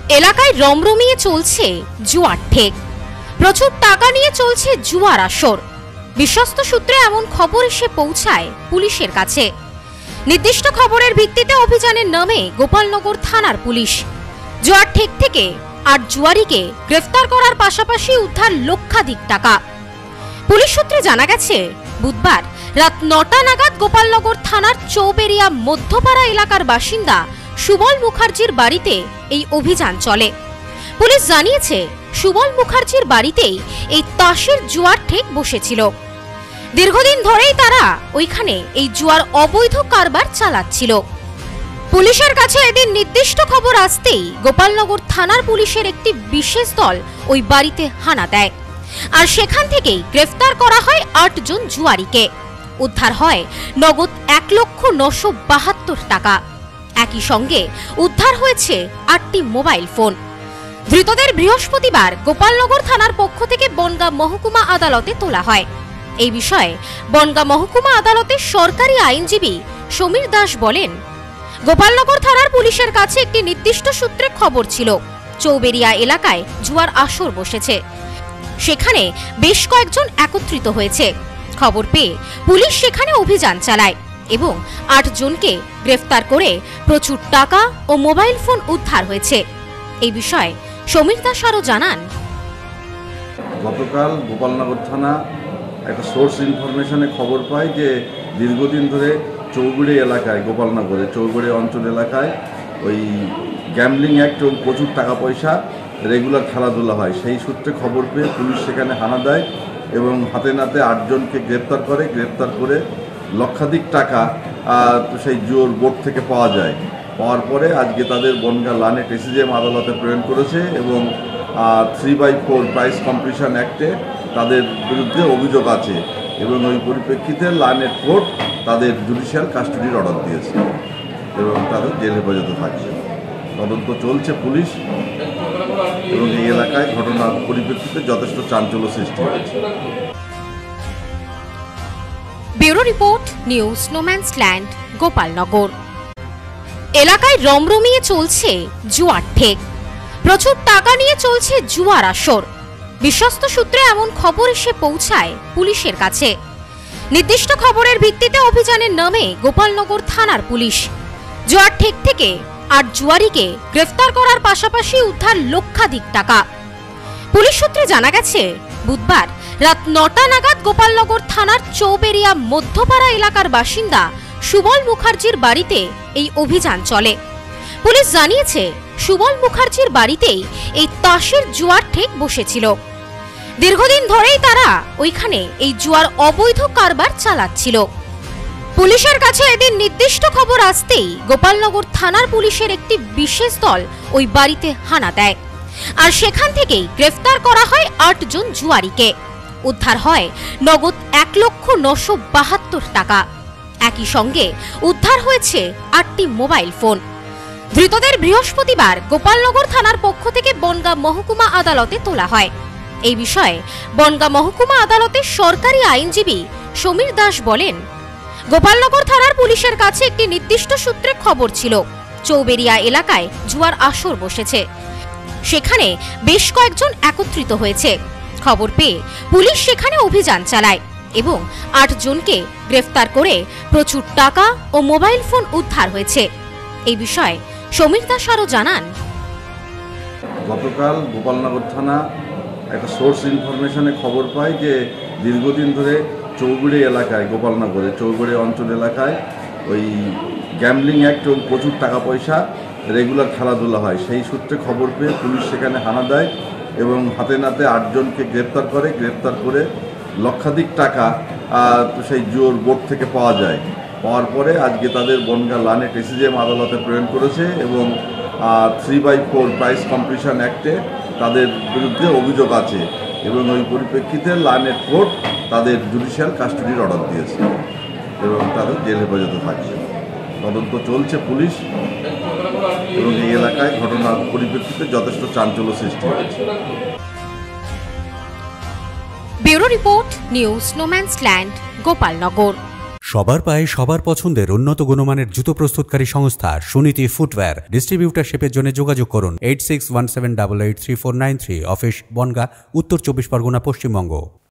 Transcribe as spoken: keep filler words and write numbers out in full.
এলাকায় রমরমিয়ে চলছে জুয়ার ঠেক। প্রচুর টাকা নিয়ে চলছে জুয়ার আসর। বিশ্বস্ত সূত্রে এমন খবর এসে পৌঁছায় পুলিশের কাছে। নির্দিষ্ট খবরের ভিত্তিতে অভিযানের নামে গোপালনগর থানার পুলিশ। জুয়ার ঠেক থেকে আট জুয়ারিকে গ্রেফতার করার পাশাপাশি উদ্ধার লক্ষাধিক টাকা। পুলিশ সূত্রে জানা গেছে, বুধবার রাত নটা নাগাদ গোপালনগর থানার চৌবেরিয়া মধ্যপাড়া এলাকার বাসিন্দা সুবল মুখার্জির বাড়িতে এই অভিযান চলে। পুলিশ জানিয়েছে, সুবল মুখার্জির বাড়িতেই এই তাসের জুয়ার ঠেক বসেছিল। দীর্ঘদিন ধরেই তারা ওইখানে এই জুয়ার অবৈধ কারবার চালাচ্ছিল। পুলিশের কাছে এদিন নির্দিষ্ট খবর আসতেই গোপালনগর থানার পুলিশের একটি বিশেষ দল ওই বাড়িতে হানা দেয়। আর সেখান থেকেই গ্রেফতার করা হয় আট জন জুয়ারিকে। উদ্ধার হয় নগদ এক লক্ষ নশো বাহাত্তর টাকা। একই সঙ্গে উদ্ধার হয়েছে আটটি মোবাইল ফোন। ধৃতদের বৃহস্পতিবার গোপালনগর থানার পক্ষ থেকে বনগাঁ মহকুমা আদালতে তোলা হয়। এই বিষয়ে বনগাঁ মহকুমা আদালতের সরকারি আইনজীবী সমীর দাস বলেন, গোপালনগর থানার পুলিশের কাছে একটি নির্দিষ্ট সূত্রে খবর ছিল, চৌবেরিয়া এলাকায় জুয়ার আসর বসেছে। সেখানে বেশ কয়েকজন একত্রিত হয়েছে। খবর পেয়ে পুলিশ সেখানে অভিযান চালায় এবং আট জনকে গ্রেফতার করে প্রচুর টাকা ও মোবাইল ফোন উদ্ধার হয়েছে। এই বিষয়ে সমীর দাস আরও জানান, গতকাল গোপালনগর থানা একটা সোর্স ইনফরমেশনে খবর পায় যে দীর্ঘদিন ধরে চৌগুড়ি এলাকায়, গোপালনগরে চৌগুড়ি অঞ্চল এলাকায় ওই গ্যাম্বলিং অ্যাক্ট এবং প্রচুর টাকা পয়সা রেগুলার খেলাধুলা হয়। সেই সূত্রে খবর পেয়ে পুলিশ সেখানে হানা দেয় এবং হাতে নাতে আটজনকে গ্রেপ্তার করে। গ্রেপ্তার করে লক্ষাধিক টাকা সেই জুয়োর বোর্ড থেকে পাওয়া যায়। পাওয়ার পরে আজকে তাদের বনগাঁ লানেট এসিজিএম আদালতে প্রেরণ করেছে এবং three by four price competition অ্যাক্টে তাদের বিরুদ্ধে অভিযোগ আছে এবং ওই পরিপ্রেক্ষিতে লানেট কোর্ট তাদের জুডিশিয়াল কাস্টাডির অর্ডার দিয়েছে এবং তাদের জেল হেফাজতে থাকছে। তদন্ত চলছে পুলিশ এবং এই এলাকায় ঘটনার পরিপ্রেক্ষিতে যথেষ্ট চাঞ্চল্য সৃষ্টি হয়েছে। Bureau report, news no man's land, Gopalnagar. এলাকায় রমরমিয়ে চলছে জুয়ার ঠেক। প্রচুর টাকা নিয়ে চলছে জুয়ার আসর। বিশ্বস্ত সূত্রে এমন খবর এসে পৌঁছায় পুলিশের কাছে। নির্দিষ্ট খবরের ভিত্তিতে অভিযানের নামে গোপালনগর থানার পুলিশ। জুয়ার ঠেক থেকে আট জুয়ারিকে গ্রেফতার করার পাশাপাশি উদ্ধার লক্ষাধিক টাকা। পুলিশ সূত্রে জানা গেছে, বুধবার রাত নটা নাগাদ গোপালনগর থানার চৌবেরিয়া মধ্যপাড়া এলাকার বাসিন্দা সুবল মুখার্জির বাড়িতে এই অভিযান চলে। পুলিশ জানিয়েছে, সুবল মুখার্জির বাড়িতেই এই তাসের জুয়ার ঠেক বসেছিল। দীর্ঘদিন ধরেই তারা ওইখানে এই জুয়ার অবৈধ কারবার চালাচ্ছিল। পুলিশের কাছে এদিন নির্দিষ্ট খবর আসতেই গোপালনগর থানার পুলিশের একটি বিশেষ দল ওই বাড়িতে হানা দেয়। আর সেখান থেকেই গ্রেফতার করা হয় আট জন জুয়ারিকে। উদ্ধার হয় নগদ এক লক্ষ নশো বাহাত্তর টাকা। একই সঙ্গে উদ্ধার হয়েছে আটটি মোবাইল ফোন। ধৃতদের বৃহস্পতিবার গোপালনগর থানার পক্ষ থেকে বনগাঁ মহকুমা আদালতে তোলা হয়। এই বিষয়ে বনগাঁ মহকুমা আদালতের সরকারি আইনজীবী সমীর দাস বলেন, গোপালনগর থানার পুলিশের কাছে একটি নির্দিষ্ট সূত্রে খবর ছিল, চৌবেরিয়া এলাকায় জুয়ার আসর বসেছে। সেখানে বেশ কয়েকজন একত্রিত হয়েছে। খবর পেয়ে পুলিশ সেখানে অভিযান চালায় এবং আট জনকে গ্রেফতার করে প্রচুর টাকা ও মোবাইল ফোন উদ্ধার হয়েছে। এই বিষয়ে সমীর দাস আরও জানান, গতকাল গোপালনগর থানা একটা সোর্স ইনফরমেশনে খবর পায় যে দীর্ঘদিন ধরে চৌগুড়ি এলাকায়, গোপালনগরে চৌগুড়ি অঞ্চল এলাকায় ওই গ্যাম্বলিং অ্যাক্ট এবং প্রচুর টাকা পয়সা রেগুলার খেলাধুলা হয়। সেই সূত্রে খবর পেয়ে পুলিশ সেখানে হানা দেয় এবং হাতে নাতে আটজনকে গ্রেপ্তার করে। গ্রেপ্তার করে লক্ষাধিক টাকা সেই জুয়োর বোর্ড থেকে পাওয়া যায়। পাওয়ার পরে আজকে তাদের বনগাঁ লানেট এসিজিএম আদালতে প্রেরণ করেছে এবং three by four price competition অ্যাক্টে তাদের বিরুদ্ধে অভিযোগ আছে এবং ওই পরিপ্রেক্ষিতে লানেট কোর্ট তাদের জুডিশিয়াল কাস্টাডির অর্ডার দিয়েছে এবং তাদের জেল হেফাজতে থাকছে। তদন্ত চলছে পুলিশ এবং এই এলাকায় ঘটনার পরিপ্রেক্ষিতে যথেষ্ট চাঞ্চল্য সৃষ্টি হয়েছে। Bureau report, news no man's land, Gopalnagar. সবার পায়ে সবার পছন্দের উন্নত গুণমানের জুতো প্রস্তুতকারী সংস্থা সুনীতি ফুটওয়্যার। ডিস্ট্রিবিউটারশিপের জন্য যোগাযোগ করুন eight six one seven double eight three four nine three. Office Bongaon, Uttar Chabbish Pargana, Paschimbanga.